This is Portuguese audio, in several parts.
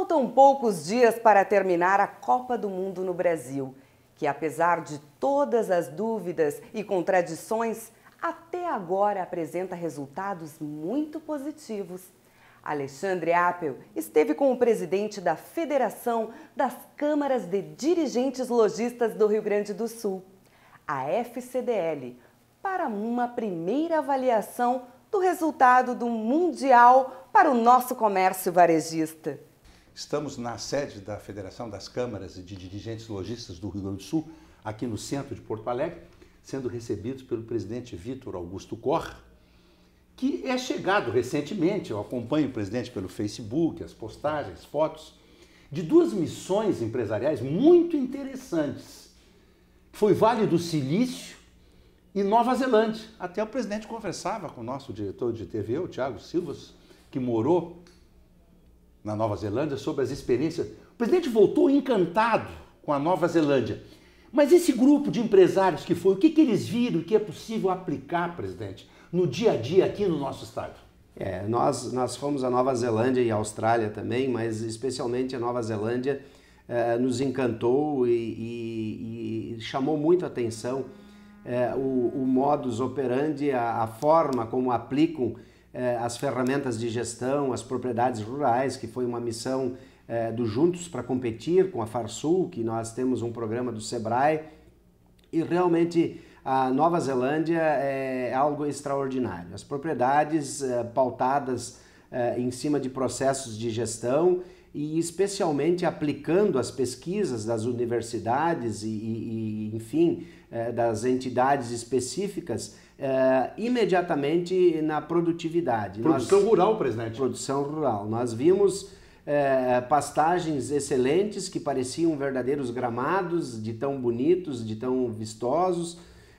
Faltam poucos dias para terminar a Copa do Mundo no Brasil, que apesar de todas as dúvidas e contradições, até agora apresenta resultados muito positivos. Alexandre Appel esteve com o presidente da Federação das Câmaras de Dirigentes Lojistas do Rio Grande do Sul, a FCDL, para uma primeira avaliação do resultado do Mundial para o nosso comércio varejista. Estamos na sede da Federação das Câmaras de Dirigentes Lojistas do Rio Grande do Sul, aqui no centro de Porto Alegre, sendo recebidos pelo presidente Vítor Augusto Correa, que é chegado recentemente, eu acompanho o presidente pelo Facebook, as postagens, fotos, de duas missões empresariais muito interessantes. Foi Vale do Silício e Nova Zelândia. Até o presidente conversava com o nosso diretor de TV, o Thiago Silvas, que morou na Nova Zelândia, sobre as experiências. O presidente voltou encantado com a Nova Zelândia. Mas esse grupo de empresários que foi, o que eles viram que é possível aplicar, presidente, no dia a dia aqui no nosso estado? Nós fomos a Nova Zelândia e a Austrália também, mas especialmente a Nova Zelândia nos encantou e chamou muito a atenção o modus operandi, a forma como aplicam as ferramentas de gestão, as propriedades rurais, que foi uma missão do Juntos para Competir com a Farsul, que nós temos um programa do Sebrae, e realmente a Nova Zelândia é algo extraordinário. As propriedades pautadas em cima de processos de gestão e especialmente aplicando as pesquisas das universidades enfim, das entidades específicas imediatamente na produtividade. Produção rural, presidente. Produção rural. Nós vimos pastagens excelentes que pareciam verdadeiros gramados, de tão bonitos, de tão vistosos,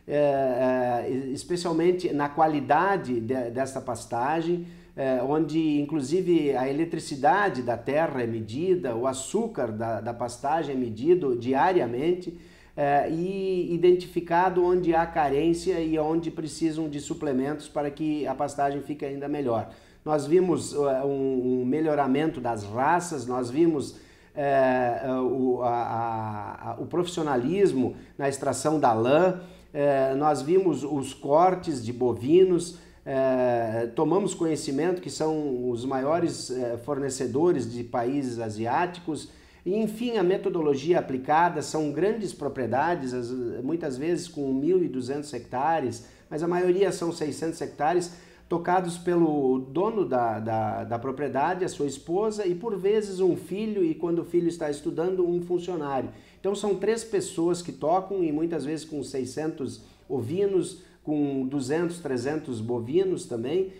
especialmente na qualidade dessa pastagem, onde inclusive a eletricidade da terra é medida, o açúcar da pastagem é medido diariamente, e identificado onde há carência e onde precisam de suplementos para que a pastagem fique ainda melhor. Nós vimos um melhoramento das raças, nós vimos o profissionalismo na extração da lã, nós vimos os cortes de bovinos, tomamos conhecimento que são os maiores fornecedores de países asiáticos. E, enfim, a metodologia aplicada são grandes propriedades, muitas vezes com 1.200 hectares, mas a maioria são 600 hectares, tocados pelo dono da propriedade, a sua esposa, e por vezes um filho, e quando o filho está estudando, um funcionário. Então são 3 pessoas que tocam, e muitas vezes com 600 ovinos, com 200, 300 bovinos também,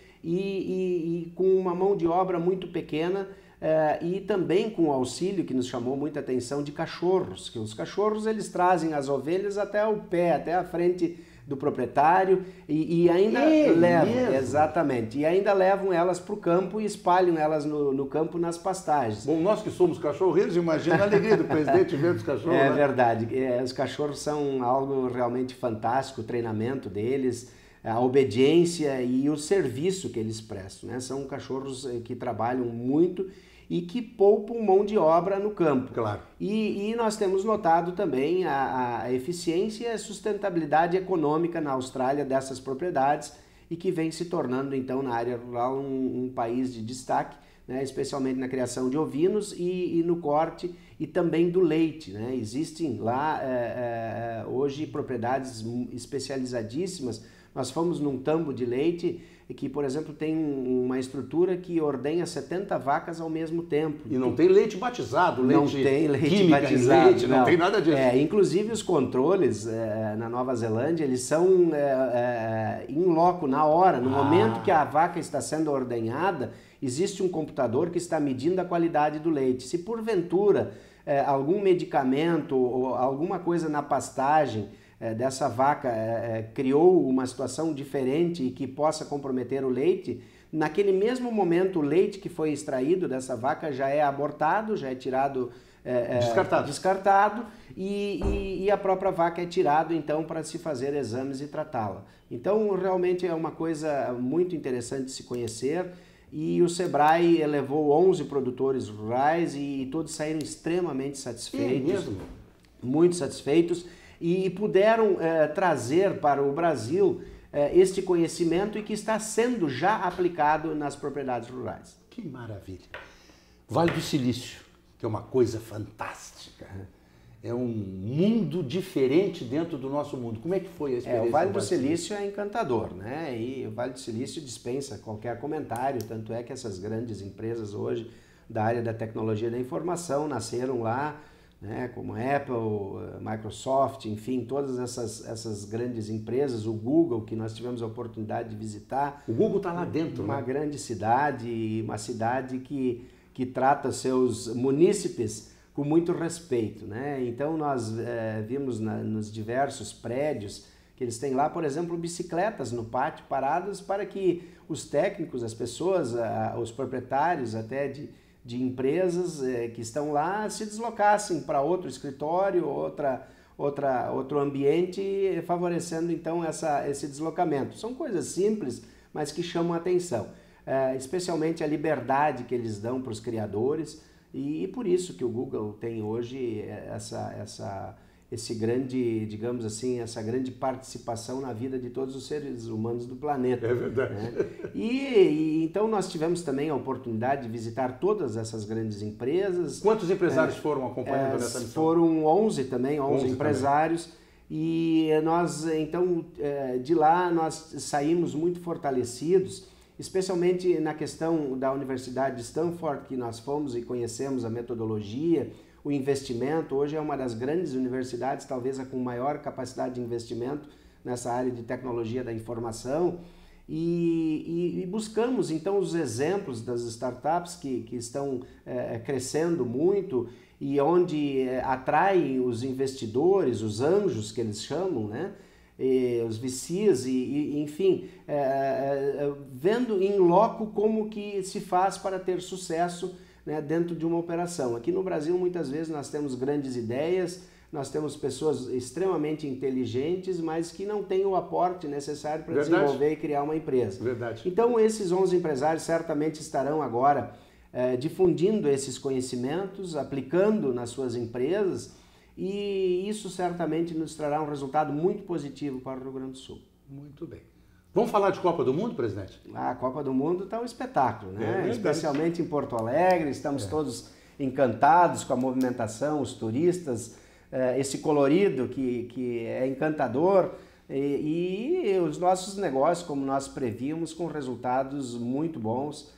e com uma mão de obra muito pequena, e também com o auxílio, que nos chamou muita atenção, de cachorros, que os cachorros eles trazem as ovelhas até o pé, até a frente do proprietário e ainda levam, exatamente, e ainda levam elas para o campo e espalham elas no campo nas pastagens. Bom, nós que somos cachorreiros, imagina a alegria do presidente ver os cachorros. É, né? Verdade, os cachorros são algo realmente fantástico, o treinamento deles, a obediência e o serviço que eles prestam, né? São cachorros que trabalham muito e que poupam mão de obra no campo. Claro. E nós temos notado também a eficiência e a sustentabilidade econômica na Austrália dessas propriedades e que vem se tornando, então, na área rural um país de destaque, né, especialmente na criação de ovinos e no corte e também do leite, né? Existem lá hoje propriedades especializadíssimas. Nós fomos num tambo de leite que, por exemplo, tem uma estrutura que ordenha 70 vacas ao mesmo tempo. E não tem leite batizado, leite não tem leite química batizado, leite, não tem nada disso. Inclusive os controles na Nova Zelândia, eles são in loco, na hora, no momento que a vaca está sendo ordenhada, existe um computador que está medindo a qualidade do leite. Se porventura algum medicamento ou alguma coisa na pastagem dessa vaca criou uma situação diferente e que possa comprometer o leite, naquele mesmo momento o leite que foi extraído dessa vaca já é abortado, já é tirado, descartado e a própria vaca é tirada então para se fazer exames e tratá-la. Então realmente é uma coisa muito interessante de se conhecer e o Sebrae levou 11 produtores rurais e todos saíram extremamente satisfeitos, mesmo? Muito satisfeitos, e puderam trazer para o Brasil este conhecimento e que está sendo já aplicado nas propriedades rurais. Que maravilha! Vale do Silício, que é uma coisa fantástica. É um mundo diferente dentro do nosso mundo. Como é que foi a experiência? O Vale do Silício é encantador, né? E o Vale do Silício dispensa qualquer comentário, tanto é que essas grandes empresas hoje da área da tecnologia da informação nasceram lá, né? Como Apple, Microsoft, enfim, todas essas grandes empresas, o Google, que nós tivemos a oportunidade de visitar. O Google está lá dentro, uma né? grande cidade, uma cidade que trata seus munícipes com muito respeito, né? Então nós vimos nos diversos prédios que eles têm lá, por exemplo, bicicletas no pátio paradas para que os técnicos, as pessoas, os proprietários até de empresas que estão lá se deslocassem para outro escritório, outro ambiente, favorecendo então esse deslocamento. São coisas simples, mas que chamam a atenção, especialmente a liberdade que eles dão para os criadores. E por isso que o Google tem hoje esse grande, digamos assim, essa grande participação na vida de todos os seres humanos do planeta. É verdade. Né? E então nós tivemos também a oportunidade de visitar todas essas grandes empresas. Quantos empresários foram acompanhando nessa missão? Foram 11 também, 11 empresários. Também. E nós, então, de lá nós saímos muito fortalecidos, especialmente na questão da Universidade de Stanford, que nós fomos e conhecemos a metodologia, o investimento. Hoje é uma das grandes universidades, talvez a com maior capacidade de investimento nessa área de tecnologia da informação. E buscamos então os exemplos das startups que estão crescendo muito e onde atraem os investidores, os anjos que eles chamam, né? Os VCs enfim, vendo em loco como que se faz para ter sucesso, né, dentro de uma operação. Aqui no Brasil, muitas vezes, nós temos grandes ideias, nós temos pessoas extremamente inteligentes, mas que não têm o aporte necessário para desenvolver e criar uma empresa. Verdade. Então, esses 11 empresários certamente estarão agora difundindo esses conhecimentos, aplicando nas suas empresas, e isso certamente nos trará um resultado muito positivo para o Rio Grande do Sul. Muito bem. Vamos falar de Copa do Mundo, presidente? A Copa do Mundo está um espetáculo, né? Especialmente em Porto Alegre, estamos todos encantados com a movimentação, os turistas, esse colorido que é encantador e os nossos negócios, como nós prevíamos, com resultados muito bons.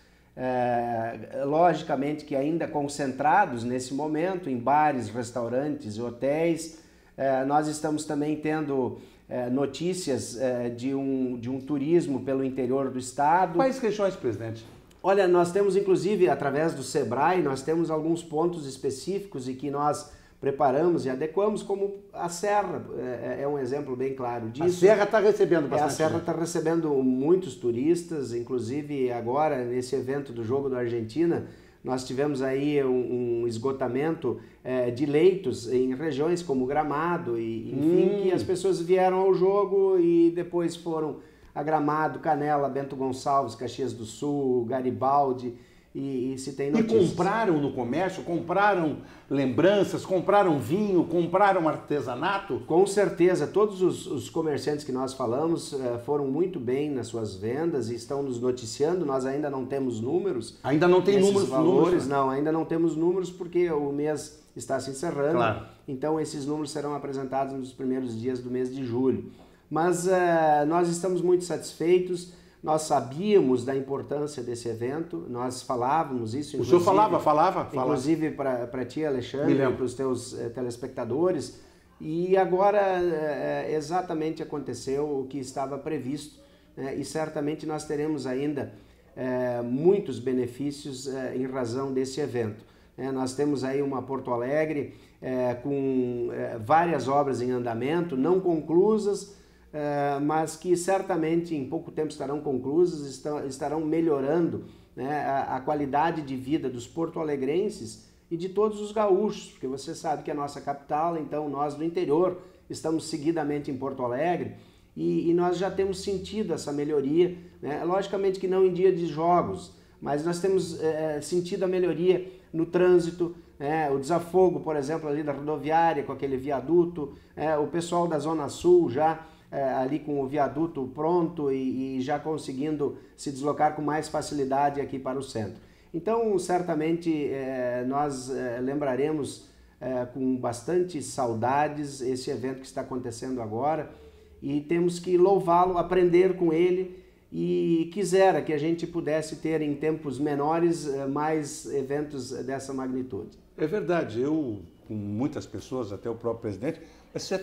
Logicamente que ainda concentrados nesse momento em bares, restaurantes e hotéis. Nós estamos também tendo notícias de um turismo pelo interior do estado. Quais regiões, presidente? Olha, nós temos inclusive através do Sebrae, nós temos alguns pontos específicos e que nós preparamos e adequamos, como a Serra é um exemplo bem claro disso. A Serra está recebendo bastante. A Serra está recebendo muitos turistas, inclusive agora nesse evento do Jogo da Argentina, nós tivemos aí um esgotamento de leitos em regiões como Gramado, enfim, que as pessoas vieram ao jogo e depois foram a Gramado, Canela, Bento Gonçalves, Caxias do Sul, Garibaldi. E se tem notícias. E compraram no comércio, compraram lembranças, compraram vinho, compraram artesanato? Com certeza, todos os comerciantes que nós falamos foram muito bem nas suas vendas e estão nos noticiando. Nós ainda não temos números. Ainda não tem números? Valores, não, ainda não temos números porque o mês está se encerrando. Claro. Então esses números serão apresentados nos primeiros dias do mês de julho. Mas nós estamos muito satisfeitos. Nós sabíamos da importância desse evento, nós falávamos isso. O senhor falava. Inclusive para ti, Alexandre, e para os teus telespectadores. E agora exatamente aconteceu o que estava previsto, né? E certamente nós teremos ainda muitos benefícios em razão desse evento. Nós temos aí uma Porto Alegre com várias obras em andamento, não conclusas, mas que certamente em pouco tempo estarão conclusas, estarão melhorando, né, a qualidade de vida dos porto-alegrenses e de todos os gaúchos, porque você sabe que é a nossa capital, então nós do interior estamos seguidamente em Porto Alegre e nós já temos sentido essa melhoria, né? Logicamente que não em dia de jogos, mas nós temos sentido a melhoria no trânsito, o desafogo, por exemplo, ali da rodoviária com aquele viaduto, o pessoal da Zona Sul já ali com o viaduto pronto e já conseguindo se deslocar com mais facilidade aqui para o centro. Então, certamente, nós lembraremos com bastante saudades esse evento que está acontecendo agora e temos que louvá-lo, aprender com ele e quisera que a gente pudesse ter em tempos menores mais eventos dessa magnitude. É verdade, eu, com muitas pessoas, até o próprio presidente, vai ser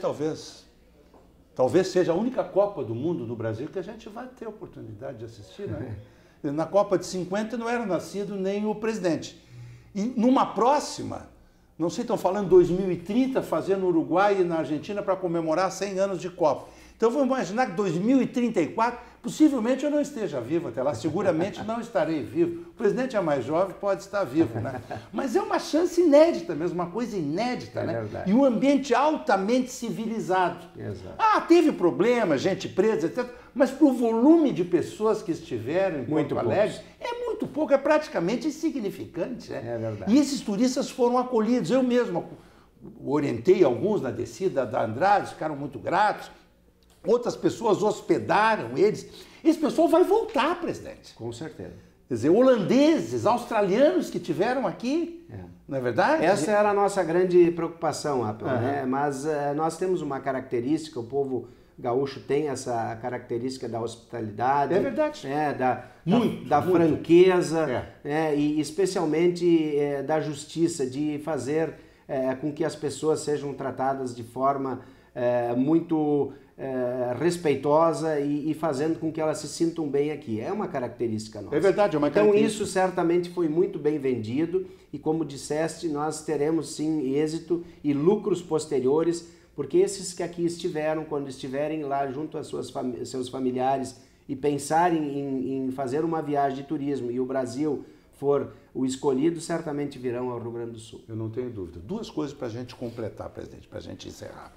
talvez seja a única Copa do Mundo no Brasil que a gente vai ter a oportunidade de assistir, né? Na Copa de 50 não era nascido nem o presidente. E numa próxima, não sei, estão falando 2030, fazendo no Uruguai e na Argentina para comemorar 100 anos de Copa. Então vamos imaginar que 2034, possivelmente eu não esteja vivo até lá, seguramente não estarei vivo. O presidente é mais jovem, pode estar vivo, né? Mas é uma chance inédita mesmo, uma coisa inédita, né? Verdade. E um ambiente altamente civilizado. Exato. Teve problema, gente presa, etc. Mas para o volume de pessoas que estiveram em Porto Alegre, é muito pouco, é praticamente insignificante. Né? É verdade. E esses turistas foram acolhidos. Eu mesmo orientei alguns na descida da Andrade, ficaram muito gratos. Outras pessoas hospedaram eles. Esse pessoal vai voltar, presidente. Com certeza. Quer dizer, holandeses, australianos que tiveram aqui, não é verdade? Essa era a nossa grande preocupação, né? Mas nós temos uma característica, o povo gaúcho tem essa característica da hospitalidade. É verdade. Da franqueza, e especialmente da justiça, de fazer com que as pessoas sejam tratadas de forma muito respeitosa e fazendo com que elas se sintam bem aqui. É uma característica nossa. É verdade, é uma Então característica. isso certamente foi muito bem vendido e, como disseste, nós teremos sim êxito e lucros posteriores, porque esses que aqui estiveram, quando estiverem lá junto a seus familiares e pensarem em fazer uma viagem de turismo e o Brasil for o escolhido, certamente virão ao Rio Grande do Sul. Eu não tenho dúvida. Duas coisas para a gente completar, presidente, para a gente encerrar.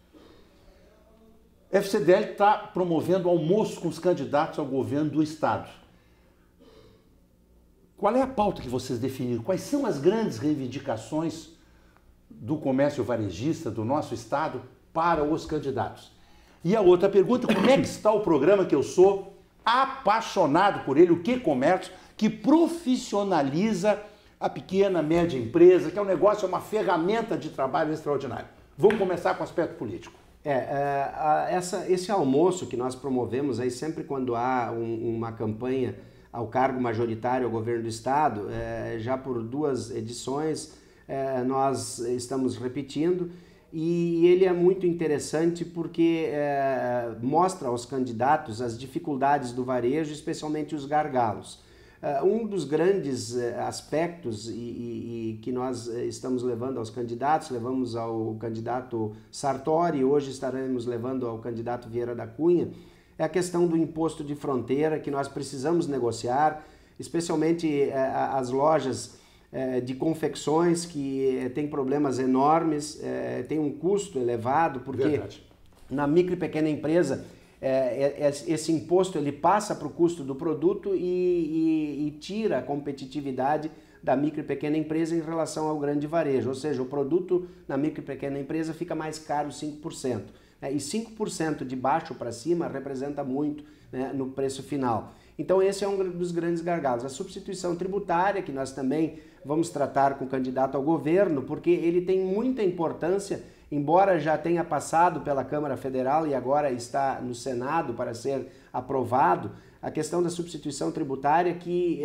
A FCDL está promovendo almoço com os candidatos ao governo do Estado. Qual é a pauta que vocês definiram? Quais são as grandes reivindicações do comércio varejista do nosso Estado para os candidatos? E a outra pergunta, como é que está o programa que eu sou apaixonado por ele, o Que Comércio, que profissionaliza a pequena, média empresa, que é um negócio, é uma ferramenta de trabalho extraordinário. Vamos começar com o aspecto político. Esse almoço que nós promovemos aí sempre quando há uma campanha ao cargo majoritário ao governo do Estado, já por 2 edições nós estamos repetindo, e ele é muito interessante porque mostra aos candidatos as dificuldades do varejo, especialmente os gargalos. Um dos grandes aspectos e que nós estamos levando aos candidatos, levamos ao candidato Sartori, hoje estaremos levando ao candidato Vieira da Cunha, é a questão do imposto de fronteira que nós precisamos negociar, especialmente as lojas de confecções que têm problemas enormes, tem um custo elevado, porque Verdade. Na micro e pequena empresa esse imposto ele passa para o custo do produto e tira a competitividade da micro e pequena empresa em relação ao grande varejo, ou seja, o produto na micro e pequena empresa fica mais caro 5%. E 5% de baixo para cima representa muito, né, no preço final. Então esse é um dos grandes gargalos. A substituição tributária, que nós também vamos tratar com o candidato ao governo, porque ele tem muita importância, embora já tenha passado pela Câmara Federal e agora está no Senado para ser aprovado, a questão da substituição tributária que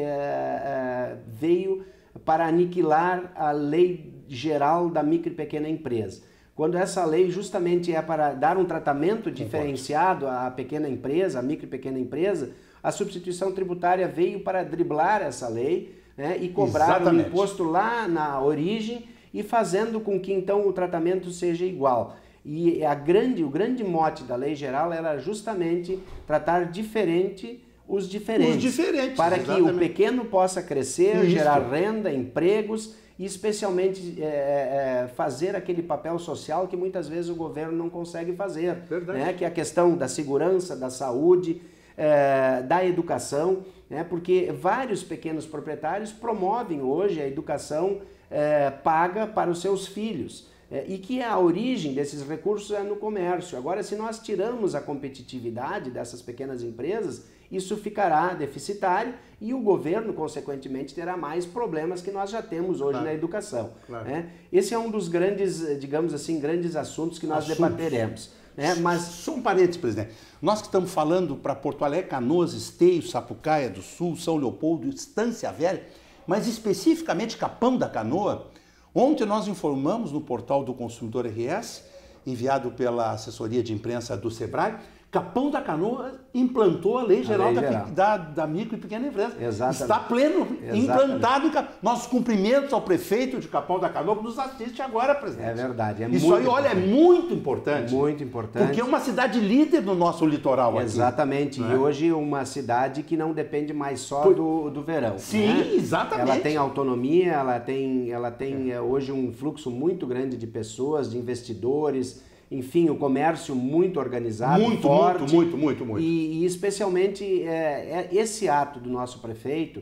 veio para aniquilar a lei geral da micro e pequena empresa. Quando essa lei justamente é para dar um tratamento diferenciado à pequena empresa, à micro e pequena empresa, a substituição tributária veio para driblar essa lei, né, e cobrar o imposto lá na origem e fazendo com que então o tratamento seja igual. E o grande mote da lei geral era justamente tratar diferente os diferentes para que o pequeno possa crescer, gerar renda, empregos e especialmente fazer aquele papel social que muitas vezes o governo não consegue fazer, né? Que é a questão da segurança, da saúde, da educação, né? Porque vários pequenos proprietários promovem hoje a educação paga para os seus filhos. E que a origem desses recursos é no comércio. Agora, se nós tiramos a competitividade dessas pequenas empresas, isso ficará deficitário e o governo, consequentemente, terá mais problemas que nós já temos hoje na educação. Né? Esse é um dos grandes, digamos assim, grandes assuntos que nós debateremos. Né? Mas... Só um parênteses, presidente. Nós que estamos falando para Porto Alegre, Canoas, Esteio, Sapucaia do Sul, São Leopoldo, Estância Velha, mas especificamente Capão da Canoa. Ontem nós informamos no portal do Consumidor RS, enviado pela assessoria de imprensa do SEBRAE, Capão da Canoa implantou a Lei Geral da Micro e Pequena Empresa. Exatamente. Está pleno, implantado. Nossos cumprimentos ao prefeito de Capão da Canoa, que nos assiste agora, presidente. É verdade. Isso aí, olha, é muito importante. Muito importante. Porque é uma cidade líder no nosso litoral aqui. Exatamente. E hoje uma cidade que não depende mais só do verão. Sim, né? exatamente. Ela tem autonomia, ela tem hoje um fluxo muito grande de pessoas, de investidores. Enfim, o comércio muito organizado, forte. Muito. E especialmente esse ato do nosso prefeito,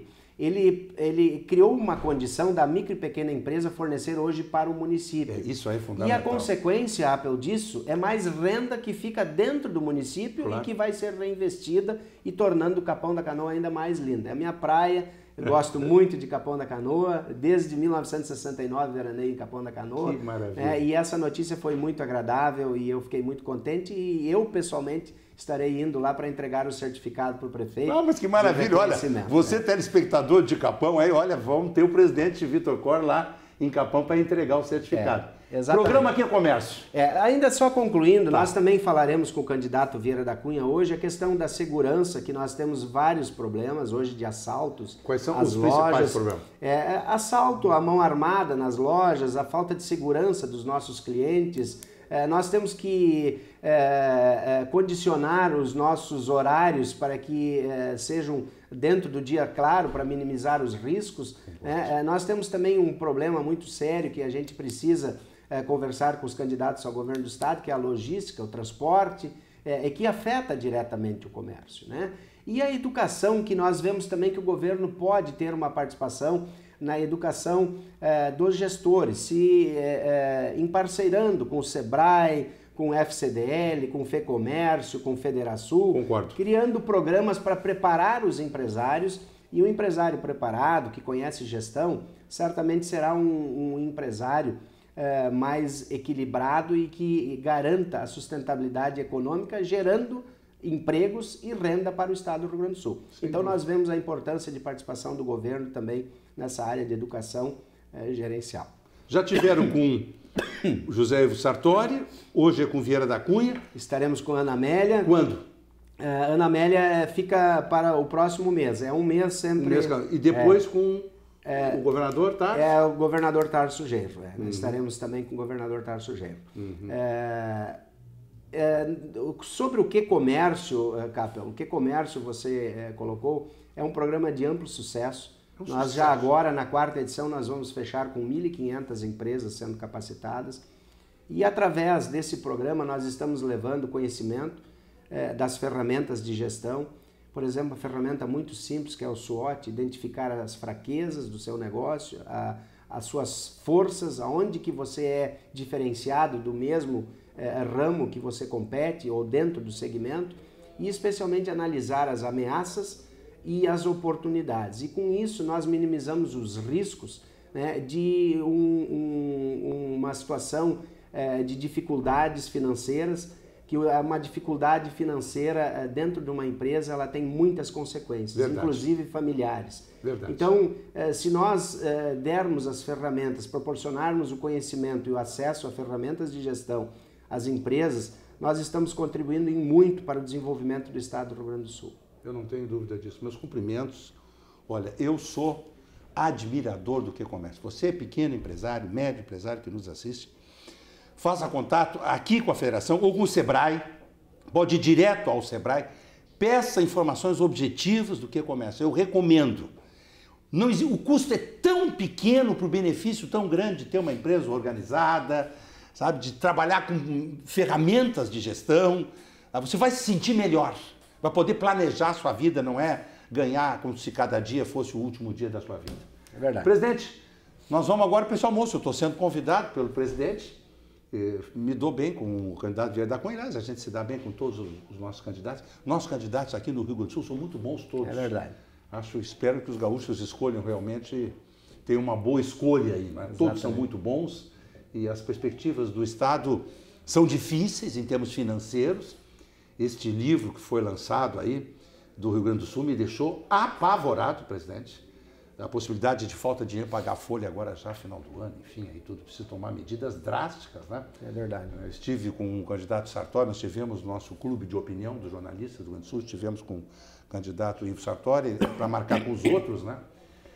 ele criou uma condição da micro e pequena empresa fornecer hoje para o município. Isso aí é fundamental. E a consequência, Apple, disso é mais renda que fica dentro do município e que vai ser reinvestida e tornando o Capão da Canoa ainda mais lindo. É a minha praia. Eu gosto muito de Capão da Canoa, desde 1969 veraneio em Capão da Canoa. Que maravilha. E essa notícia foi muito agradável e eu fiquei muito contente e eu pessoalmente estarei indo lá para entregar o certificado para o prefeito. Ah, mas que maravilha, olha, você telespectador de Capão, aí, olha, vamos ter o presidente Vitor Cor lá em Capão para entregar o certificado. Exatamente. Programa Aqui é Comércio. Ainda só concluindo, nós também falaremos com o candidato Vieira da Cunha hoje a questão da segurança, que nós temos vários problemas hoje de assaltos. Quais são os principais problemas? Assalto, a mão armada nas lojas, a falta de segurança dos nossos clientes. Nós temos que condicionar os nossos horários para que sejam dentro do dia, claro, para minimizar os riscos. Nós temos também um problema muito sério que a gente precisa conversar com os candidatos ao governo do estado, que é a logística, o transporte, que afeta diretamente o comércio, né? E a educação, que nós vemos também que o governo pode ter uma participação na educação dos gestores, se emparceirando com o SEBRAE, com o FCDL, com o FEComércio, com o Federasul. Concordo. Criando programas para preparar os empresários, e o empresário preparado, que conhece gestão, certamente será um empresário mais equilibrado e que garanta a sustentabilidade econômica, gerando empregos e renda para o estado do Rio Grande do Sul. Então nós vemos a importância de participação do governo também nessa área de educação gerencial. Já tiveram com José Ivo Sartori, hoje é com Vieira da Cunha. Estaremos com a Ana Amélia. Quando? Ana Amélia fica para o próximo mês, um mês sempre. E depois com o governador Tarso? O governador Tarso Genro. Estaremos também com o governador Tarso Genro. Sobre o Que Comércio, Capel, o Que Comércio você colocou, é um programa de amplo sucesso. Nós já agora, na 4ª edição, nós vamos fechar com 1.500 empresas sendo capacitadas. E através desse programa nós estamos levando conhecimento das ferramentas de gestão. Por exemplo, uma ferramenta muito simples que é o SWOT, identificar as fraquezas do seu negócio, as suas forças, aonde que você é diferenciado do mesmo ramo que você compete ou dentro do segmento, e especialmente analisar as ameaças e as oportunidades. E com isso nós minimizamos os riscos, né, de uma situação de dificuldades financeiras, que uma dificuldade financeira dentro de uma empresa ela tem muitas consequências, verdade, inclusive familiares. Verdade. Então, se nós dermos as ferramentas, proporcionarmos o conhecimento e o acesso a ferramentas de gestão às empresas, nós estamos contribuindo em muito para o desenvolvimento do estado do Rio Grande do Sul. Eu não tenho dúvida disso. Meus cumprimentos. Olha, eu sou admirador do Que Comércio. Você é pequeno empresário, médio empresário que nos assiste, faça contato aqui com a Federação ou com o SEBRAE, pode ir direto ao SEBRAE, peça informações objetivas do Que Comércio. Eu recomendo. Não, o custo é tão pequeno para o benefício tão grande de ter uma empresa organizada, sabe, de trabalhar com ferramentas de gestão. Você vai se sentir melhor. vai poder planejar a sua vida, não é ganhar como se cada dia fosse o último dia da sua vida. É verdade. Presidente, nós vamos agora para esse almoço. Eu estou sendo convidado pelo presidente. Me dou bem com o candidato Vieira da Cunha. Aliás, a gente se dá bem com todos os nossos candidatos. Nossos candidatos aqui no Rio Grande do Sul são muito bons todos. É verdade. Espero que os gaúchos escolham realmente, tenham uma boa escolha aí. Né? Todos são muito bons e as perspectivas do Estado são difíceis em termos financeiros. Este livro que foi lançado aí do Rio Grande do Sul me deixou apavorado, presidente. A possibilidade de falta de dinheiro pagar a folha agora já final do ano, enfim, aí tudo precisa tomar medidas drásticas, né? É verdade. Eu estive com o candidato Sartori, nós tivemos nosso clube de opinião dos jornalistas do Rio Grande do Sul, estivemos com o candidato Ivo Sartori para marcar com os outros, né?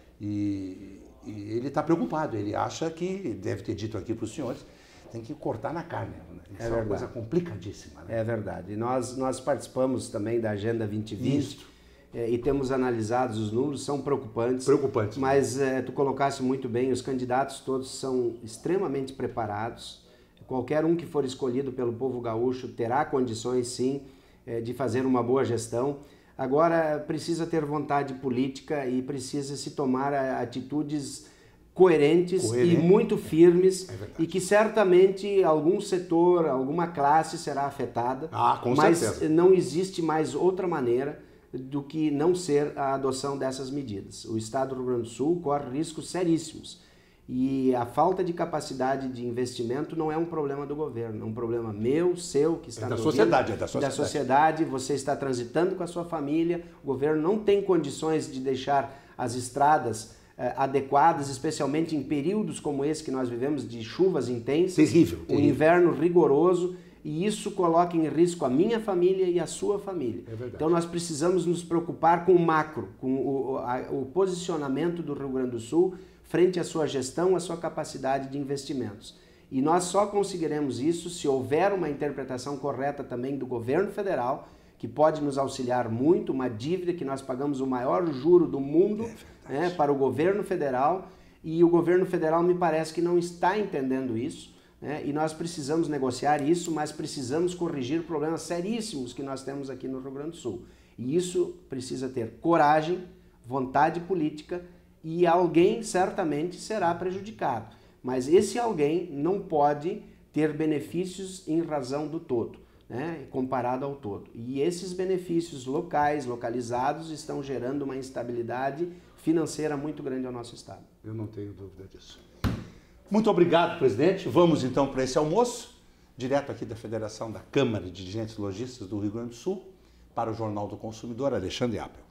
E ele está preocupado, ele acha que, deve ter dito aqui para os senhores, tem que cortar na carne. Né? Isso é uma coisa complicadíssima. Né? É verdade. Nós participamos também da Agenda 2020 e temos analisado os números, são preocupantes. Preocupantes. Mas tu colocaste muito bem, os candidatos todos são extremamente preparados. Qualquer um que for escolhido pelo povo gaúcho terá condições, sim, de fazer uma boa gestão. Agora, precisa ter vontade política e precisa se tomar atitudes coerentes e muito firmes e que certamente algum setor, alguma classe será afetada, mas certeza. Não existe mais outra maneira do que não ser a adoção dessas medidas. O Estado do Rio Grande do Sul corre riscos seríssimos e a falta de capacidade de investimento não é um problema do governo, é um problema meu, seu, que está da sociedade, da sociedade. Você está transitando com a sua família, o governo não tem condições de deixar as estradas adequadas, especialmente em períodos como esse que nós vivemos, de chuvas intensas, terrível. Um inverno rigoroso, e isso coloca em risco a minha família e a sua família. Então nós precisamos nos preocupar com o macro, com o posicionamento do Rio Grande do Sul frente à sua gestão, à sua capacidade de investimentos. E nós só conseguiremos isso se houver uma interpretação correta também do governo federal, que pode nos auxiliar muito, uma dívida que nós pagamos o maior juro do mundo para o governo federal, e o governo federal me parece que não está entendendo isso, e nós precisamos negociar isso, mas precisamos corrigir problemas seríssimos que nós temos aqui no Rio Grande do Sul. E isso precisa ter coragem, vontade política, e alguém certamente será prejudicado. Mas esse alguém não pode ter benefícios em razão do todo, comparado ao todo. E esses benefícios locais, localizados, estão gerando uma instabilidade financeira muito grande ao nosso Estado. Eu não tenho dúvida disso. Muito obrigado, presidente. Vamos então para esse almoço, direto aqui da Federação da Câmara de Dirigentes Lojistas do Rio Grande do Sul, para o Jornal do Consumidor, Alexandre Appel.